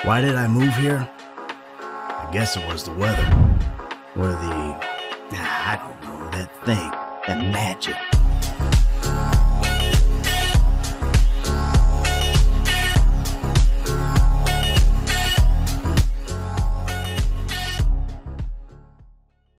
Why did I move here? I guess it was the weather. Or I don't know, that thing, that magic